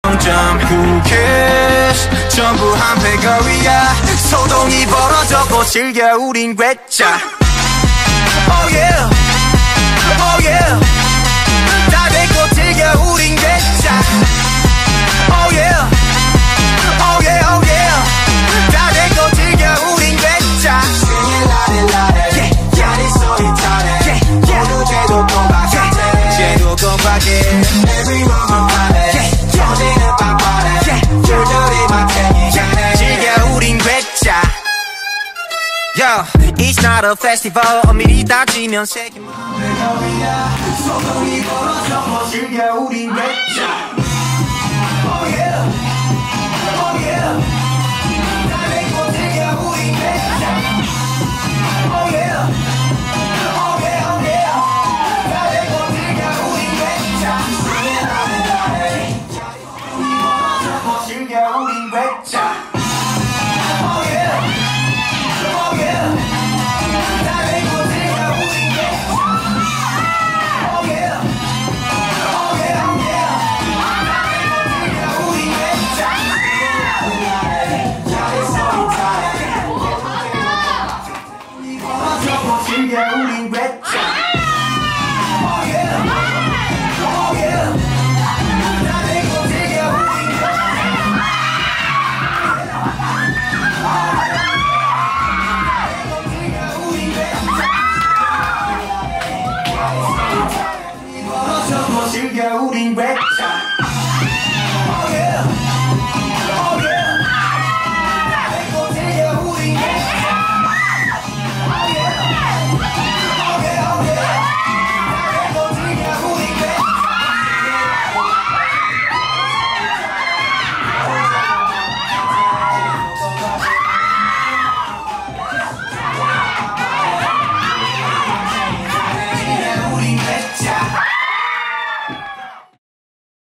Who cares 전부 한패거리야 소동이 벌어졌고 즐겨 우린 괴짜 Oh yeah Oh yeah 다 됐고 즐겨 우린 괴짜 Oh yeah Oh yeah Oh yeah 다 됐고 즐겨 우린 괴짜 Singing 라레라레 야리 소리 타래 모두 제도 꼼박해 제도 꼼박해 Every moment party 터지는 빵빠레 줄줄이 막행이 즐겨 우린 괴짜 Yo, it's not a festival 엄밀히 따지면 세계 무대거리야 소동이 벌어져 즐겨 우린 괴짜 Oh yeah Oh yeah 다 내고 즐겨 우린 괴짜 Oh yeah Oh yeah Oh yeah 다 내고 즐겨 우린 괴짜 Singing 라레라레 소동이 벌어져 즐겨 우린 괴짜 우린 괴짜 Oh yeah Oh yeah 다 내고 즐겨 우린 괴짜 즐겨 우린 괴짜 Oh yeah Oh yeah 다 내고 즐겨 우린 괴짜 우린 괴짜